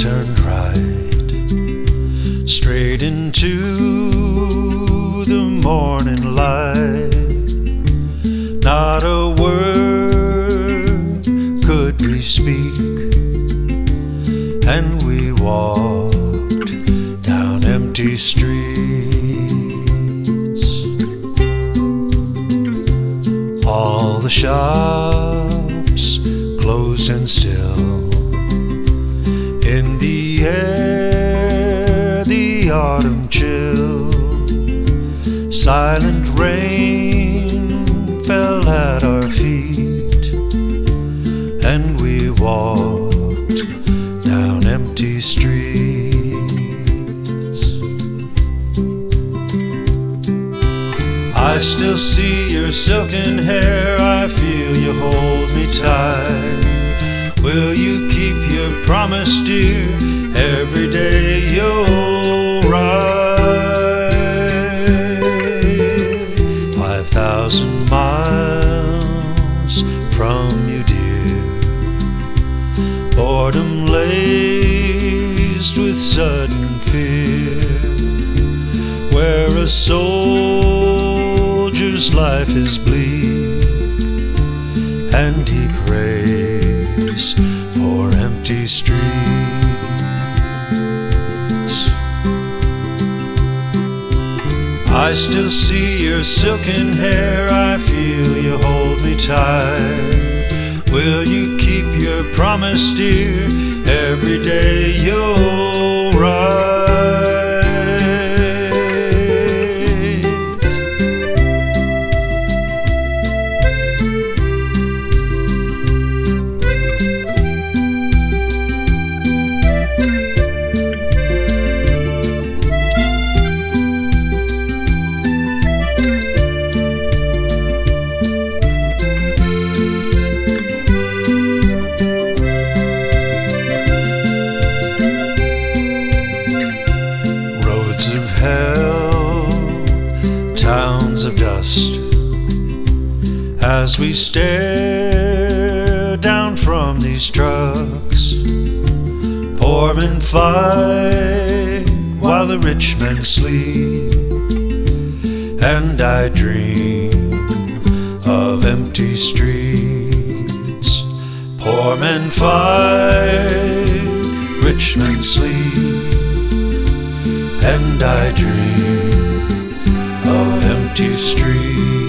turned right, straight into the morning light. Not a word could we speak, and we walked down empty streets. All the shops closed and still. In the air, the autumn chill. Silent rain fell at our feet, and we walked down empty streets. I still see your silken hair, I feel you hold me tight. Will you keep your promise, dear? Every day you'll ride 5,000 miles from you, dear. Boredom laced with sudden fear, where a soldier's life is bleak, and he prays for empty streets. I still see your silken hair, I feel you hold me tight. Will you keep your promise, dear? Every day you'll ride. Of hell, towns of dust, as we stare down from these trucks. Poor men fight while the rich men sleep, and I dream of empty streets. Poor men fight, rich men sleep, and I dream of empty streets.